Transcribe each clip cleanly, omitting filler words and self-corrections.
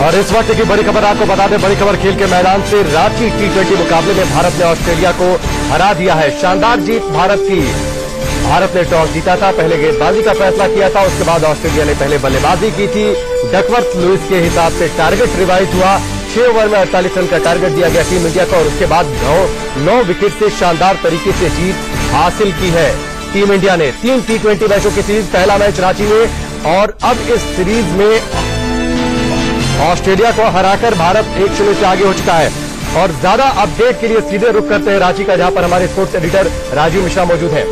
और इस वक्त की बड़ी खबर आपको बता दें, बड़ी खबर खेल के मैदान से। रांची T20 मुकाबले में भारत ने ऑस्ट्रेलिया को हरा दिया है। शानदार जीत भारत की। भारत ने टॉस जीता था, पहले गेंदबाजी का फैसला किया था, उसके बाद ऑस्ट्रेलिया ने पहले बल्लेबाजी की थी। डकवर्थ लुइस के हिसाब से टारगेट रिवाइज हुआ। 6 ओवर में 48 रन का टारगेट दिया गया टीम इंडिया को और उसके बाद 9 विकेट से शानदार तरीके से जीत हासिल की है टीम इंडिया ने। 3 T20 मैचों की सीरीज, पहला मैच रांची में और अब इस सीरीज में ऑस्ट्रेलिया को हराकर भारत 1-0 से आगे हो चुका है। और ज्यादा अपडेट के लिए सीधे रुख करते हैं रांची का, जहां पर हमारे स्पोर्ट्स एडिटर राजीव मिश्रा मौजूद हैं।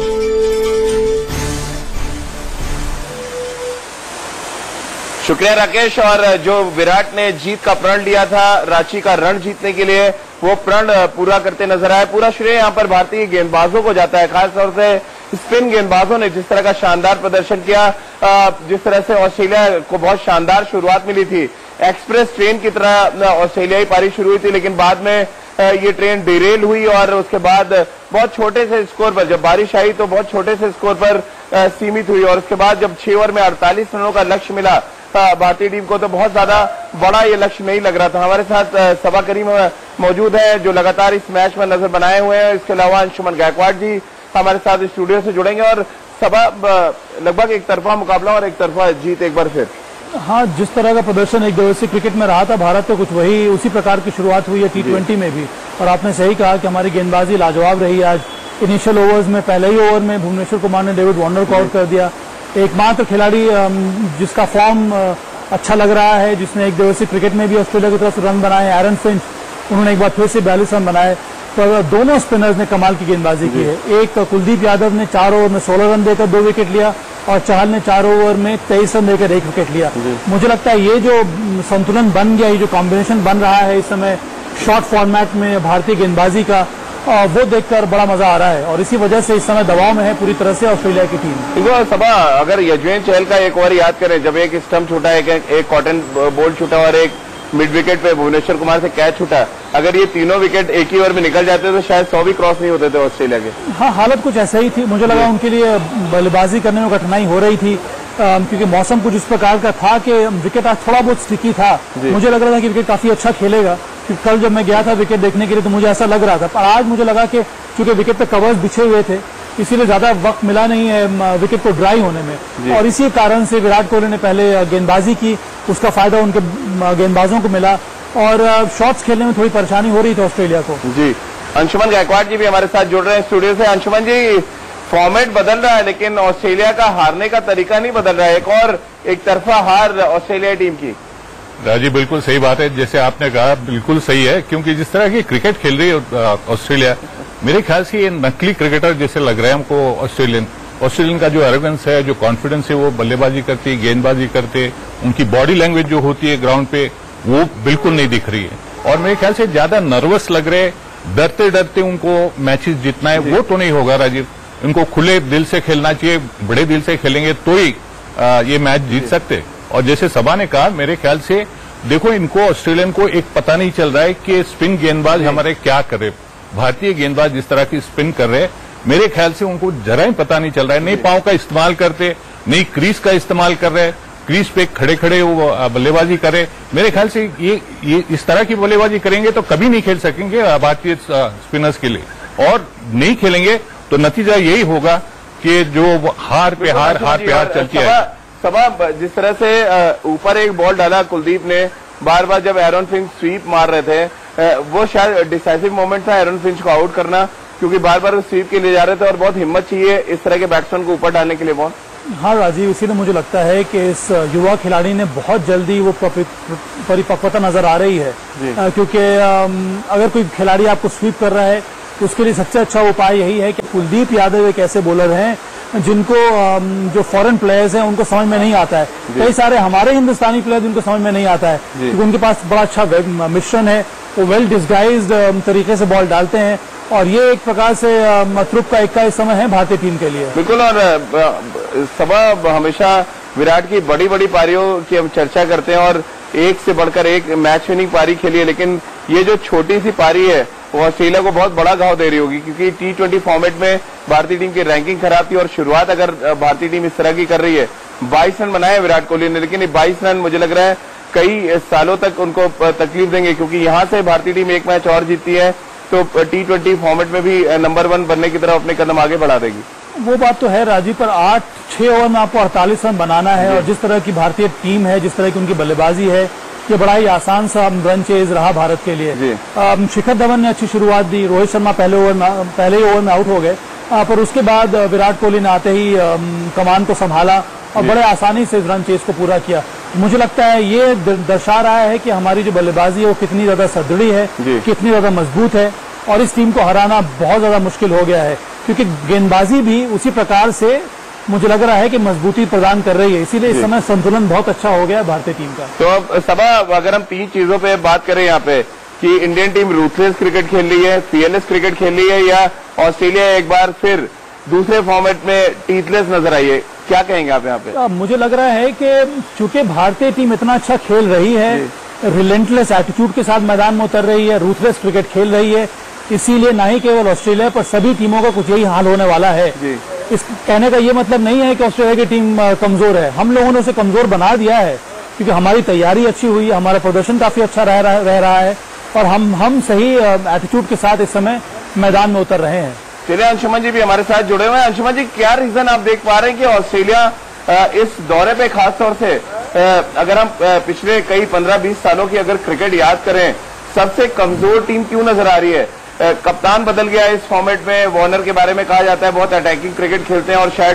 शुक्रिया राकेश। और जो विराट ने जीत का प्रण लिया था रांची का रण जीतने के लिए, वो प्रण पूरा करते नजर आए। पूरा श्रेय यहां पर भारतीय गेंदबाजों को जाता है, खासतौर से स्पिन गेंदबाजों ने जिस तरह का शानदार प्रदर्शन किया। जिस तरह से ऑस्ट्रेलिया को बहुत शानदार शुरुआत मिली थी, एक्सप्रेस ट्रेन की तरह ऑस्ट्रेलियाई पारी शुरू हुई थी, लेकिन बाद में ये ट्रेन डिरेल हुई और उसके बाद बहुत छोटे से स्कोर पर, जब बारिश आई तो बहुत छोटे से स्कोर पर सीमित हुई। और उसके बाद जब 6 ओवर में 48 रनों का लक्ष्य मिला भारतीय टीम को, तो बहुत ज्यादा बड़ा ये लक्ष्य नहीं लग रहा था। हमारे साथ सबा करीम मौजूद है, जो लगातार इस मैच में नजर बनाए हुए हैं। इसके अलावा अंशुमन गायकवाड़ जी हमारे साथ स्टूडियो से जुड़ेंगे। और सबा, लगभग एक तरफा मुकाबला और एक तरफा जीत एक बार फिर। हाँ, जिस तरह का प्रदर्शन एक दिवसीय क्रिकेट में रहा था भारत, तो कुछ वही उसी प्रकार की शुरुआत हुई है T20 में भी। और आपने सही कहा कि हमारी गेंदबाजी लाजवाब रही आज। इनिशियल ओवर्स में, पहले ही ओवर में भुवनेश्वर कुमार ने डेविड वार्नर को आउट कर दिया। एकमात्र खिलाड़ी जिसका फॉर्म अच्छा लग रहा है, जिसने एक दिवसीय क्रिकेट में भी ऑस्ट्रेलिया की तरफ से रन बनाए, एरन फिंच, उन्होंने एक बार फिर से 42 रन बनाए। तो दोनों स्पिनर्स ने कमाल की गेंदबाजी की है। एक कुलदीप यादव ने 4 ओवर में 16 रन देकर 2 विकेट लिया और चहल ने 4 ओवर में 23 रन देकर 1 विकेट लिया। मुझे लगता है ये जो संतुलन बन गया, ये जो कॉम्बिनेशन बन रहा है इस समय शॉर्ट फॉर्मेट में भारतीय गेंदबाजी का, वो देखकर बड़ा मजा आ रहा है। और इसी वजह से इस समय दबाव में है पूरी तरह से ऑस्ट्रेलिया की टीम। सबा, अगर यजवेंद्र चहल का एक ओवर याद करें, जब एक स्टंप छूटा, एक कॉटन बॉल छूटा और एक मिड विकेट पे भुवनेश्वर कुमार से कैच छूटा, अगर ये तीनों विकेट एक ही ओवर में निकल जाते तो शायद 100 भी क्रॉस नहीं होते थे ऑस्ट्रेलिया के। हाँ, हालत कुछ ऐसा ही थी। मुझे लगा उनके लिए बल्लेबाजी करने में कठिनाई हो रही थी, क्योंकि मौसम कुछ इस प्रकार का था कि विकेट आज थोड़ा बहुत स्टिकी था। मुझे लग रहा था कि विकेट काफी अच्छा खेलेगा, क्योंकि कल जब मैं गया था विकेट देखने के लिए तो मुझे ऐसा लग रहा था। पर आज मुझे लगा कि चूंकि विकेट पे कवर्स बिछे हुए थे, इसीलिए ज्यादा वक्त मिला नहीं है विकेट को ड्राई होने में। और इसी कारण से विराट कोहली ने पहले गेंदबाजी की, उसका फायदा उनके गेंदबाजों को मिला और शॉट्स खेलने में थोड़ी परेशानी हो रही थी ऑस्ट्रेलिया को। जी, अंशुमन गायकवाड़ जी भी हमारे साथ जुड़ रहे हैं स्टूडियो से। अंशुमन जी, फॉर्मेट बदल रहा है लेकिन ऑस्ट्रेलिया का हारने का तरीका नहीं बदल रहा है। एक और एक तरफा हार ऑस्ट्रेलिया टीम की। राजीव, बिल्कुल सही बात है, जैसे आपने कहा बिल्कुल सही है, क्योंकि जिस तरह की क्रिकेट खेल रही है ऑस्ट्रेलिया, मेरे ख्याल से ये नकली क्रिकेटर जैसे लग रहे हैं हमको। ऑस्ट्रेलियन का जो एरोगेंस है, जो कॉन्फिडेंस है, वो बल्लेबाजी करते, गेंदबाजी करते, उनकी बॉडी लैंग्वेज जो होती है ग्राउंड पे, वो बिल्कुल नहीं दिख रही है। और मेरे ख्याल से ज्यादा नर्वस लग रहे, डरते डरते उनको मैचेस जीतना है, वो तो नहीं होगा राजीव। इनको खुले दिल से खेलना चाहिए, बड़े दिल से खेलेंगे तो ही ये मैच जीत सकते। और जैसे सबा ने कहा, मेरे ख्याल से देखो, इनको ऑस्ट्रेलियन को एक पता नहीं चल रहा है कि स्पिन गेंदबाज हमारे क्या कर रहे। भारतीय गेंदबाज जिस तरह की स्पिन कर रहे, मेरे ख्याल से उनको जरा ही पता नहीं चल रहा है। नहीं पांव का इस्तेमाल करते, नहीं क्रीज का इस्तेमाल कर रहे, क्रीज पे खड़े खड़े वो बल्लेबाजी करे। मेरे ख्याल से ये इस तरह की बल्लेबाजी करेंगे तो कभी नहीं खेल सकेंगे भारतीय स्पिनर्स के लिए। और नहीं खेलेंगे तो नतीजा यही होगा कि जो हार पे हार चलती है। सबा, जिस तरह से ऊपर एक बॉल डाला कुलदीप ने, बार बार जब एरन फिंच स्वीप मार रहे थे, वो शायद डिसाइसिव मोमेंट था एरन फिंच को आउट करना, क्योंकि बार बार स्वीप के लिए जा रहे थे और बहुत हिम्मत चाहिए इस तरह के बैट्समैन को ऊपर डालने के लिए बॉल। हाँ राजीव, इसीलिए मुझे लगता है कि इस युवा खिलाड़ी ने बहुत जल्दी वो परिपक्वता नजर आ रही है, क्योंकि अगर कोई खिलाड़ी आपको स्वीप कर रहा है तो उसके लिए सबसे अच्छा उपाय यही है कि कुलदीप यादव एक ऐसे बॉलर हैं जिनको जो फॉरेन प्लेयर्स हैं उनको समझ में नहीं आता है। कई सारे हमारे हिंदुस्तानी प्लेयर्स उनको समझ में नहीं आता है, क्योंकि उनके पास बड़ा अच्छा मिश्रण है, वो वेल डिस्गाइज्ड तरीके से बॉल डालते हैं। और ये एक प्रकार से मतरूप का इक्का इस समय है भारतीय टीम के लिए। बिल्कुल। और सबा, हमेशा विराट की बड़ी बड़ी पारियों की हम चर्चा करते हैं और एक से बढ़कर एक मैच विनिंग पारी खेली है, लेकिन ये जो छोटी सी पारी है वो ऑस्ट्रेलिया को बहुत बड़ा घाव दे रही होगी, क्योंकि T20 फॉर्मेट में भारतीय टीम की रैंकिंग खराब थी और शुरुआत अगर भारतीय टीम इस तरह की कर रही है, 22 रन बनाए विराट कोहली ने, लेकिन 22 रन मुझे लग रहा है कई सालों तक उनको तकलीफ देंगे, क्योंकि यहां से भारतीय टीम एक मैच और जीतती है तो T20 फॉर्मेट में भी नंबर 1 बनने की तरफ अपने कदम आगे बढ़ा देगी। वो बात तो है राजीव, पर 6 ओवर में आपको 48 रन बनाना है, और जिस तरह की भारतीय टीम है, जिस तरह की उनकी बल्लेबाजी है, ये बड़ा ही आसान सा रन चेज रहा भारत के लिए। शिखर धवन ने अच्छी शुरुआत दी, रोहित शर्मा पहले ही ओवर में आउट हो गए, पर उसके बाद विराट कोहली ने आते ही कमान को संभाला और बड़े आसानी से इस रन चेज को पूरा किया। मुझे लगता है ये दर्शा रहा है कि हमारी जो बल्लेबाजी है वो कितनी ज्यादा सुदृढ़ है, कितनी ज्यादा मजबूत है, और इस टीम को हराना बहुत ज्यादा मुश्किल हो गया है, क्योंकि गेंदबाजी भी उसी प्रकार से मुझे लग रहा है कि मजबूती प्रदान कर रही है। इसीलिए इस समय संतुलन बहुत अच्छा हो गया है भारतीय टीम का। तो अब सबा, अगर हम 3 चीजों पे बात करें यहाँ पे कि इंडियन टीम रूथलेस क्रिकेट खेल रही है, फीयरलेस क्रिकेट खेल रही है, या ऑस्ट्रेलिया एक बार फिर दूसरे फॉर्मेट में टीथलेस नजर आई है, क्या कहेंगे आप यहाँ पे? मुझे लग रहा है कि चूंकि भारतीय टीम इतना अच्छा खेल रही है, रिलेंटलेस एटीट्यूड के साथ मैदान में उतर रही है, रूथलेस क्रिकेट खेल रही है, इसीलिए ना ही केवल ऑस्ट्रेलिया पर सभी टीमों का कुछ यही हाल होने वाला है। इस कहने का ये मतलब नहीं है कि ऑस्ट्रेलिया की टीम कमजोर है, हम लोगों ने उसे कमजोर बना दिया है, क्योंकि हमारी तैयारी अच्छी हुई है, हमारा प्रदर्शन काफी अच्छा रह रहा है, और हम सही एटीट्यूड के साथ इस समय मैदान में उतर रहे हैं। चलिए, अंशुमन जी भी हमारे साथ जुड़े हुए हैं। अंशुमन जी, क्या रीजन आप देख पा रहे हैं कि ऑस्ट्रेलिया इस दौरे पे खासतौर से, अगर हम पिछले कई 15-20 सालों की अगर क्रिकेट याद करें, सबसे कमजोर टीम क्यों नजर आ रही है? कप्तान बदल गया इस फॉर्मेट में, वार्नर के बारे में कहा जाता है बहुत अटैकिंग क्रिकेट खेलते हैं, और शायद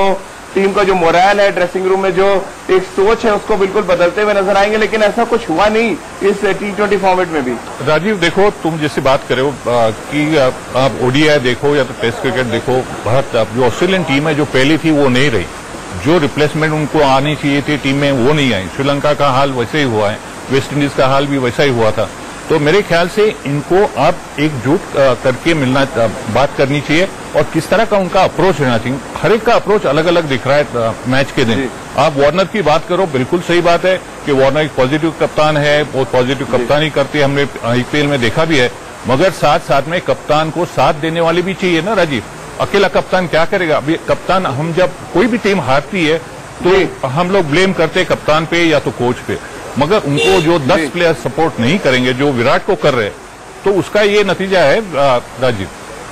टीम का जो मोरल है, ड्रेसिंग रूम में जो एक सोच है, उसको बिल्कुल बदलते हुए नजर आएंगे, लेकिन ऐसा कुछ हुआ नहीं इस T20 फॉर्मेट में भी। राजीव, देखो, तुम जैसे बात कर रहे हो कि आप ODI देखो या तो टेस्ट क्रिकेट देखो, भारत जो ऑस्ट्रेलियन टीम है जो पहली थी वो नहीं रही, जो रिप्लेसमेंट उनको आनी चाहिए थी टीम में वो नहीं आई। श्रीलंका का हाल वैसे ही हुआ है, वेस्ट इंडीज का हाल भी वैसा ही हुआ था। तो मेरे ख्याल से इनको अब एकजुट करके बात करनी चाहिए, और किस तरह का उनका अप्रोच रहना चाहिए। हर एक का अप्रोच अलग अलग दिख रहा है मैच के दिन। आप वार्नर की बात करो, बिल्कुल सही बात है कि वार्नर एक पॉजिटिव कप्तान है, बहुत पॉजिटिव कप्तानी करती है, हमने IPL में देखा भी है, मगर साथ साथ में कप्तान को साथ देने वाले भी चाहिए ना राजीव। अकेला कप्तान क्या करेगा? अभी कप्तान, हम जब कोई भी टीम हारती है तो हम लोग ब्लेम करते हैं कप्तान पे या तो कोच पे, मगर उनको जो 10 प्लेयर सपोर्ट नहीं करेंगे जो विराट को कर रहे, तो उसका ये नतीजा है राजीव।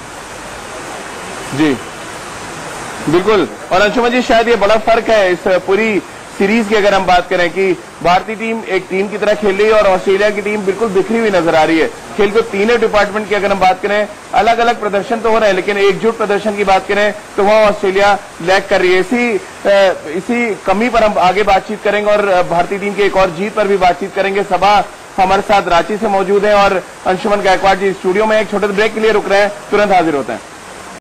जी बिल्कुल, और अंशुमन जी, शायद ये बड़ा फर्क है इस पूरी सीरीज की अगर हम बात करें कि भारतीय टीम एक टीम की तरह खेल रही है और ऑस्ट्रेलिया की टीम बिल्कुल बिखरी हुई नजर आ रही है। खेल को तीनों डिपार्टमेंट की अगर हम बात करें, अलग अलग प्रदर्शन तो हो रहे हैं, लेकिन एकजुट प्रदर्शन की बात करें तो वहां ऑस्ट्रेलिया लैग कर रही है। इसी कमी पर हम आगे बातचीत करेंगे और भारतीय टीम की एक और जीत पर भी बातचीत करेंगे। सभा हमारे साथ रांची से मौजूद है और अंशुमन गायकवाड़ जी स्टूडियो में। एक छोटे ब्रेक के लिए रुक रहे हैं, तुरंत हाजिर होते हैं।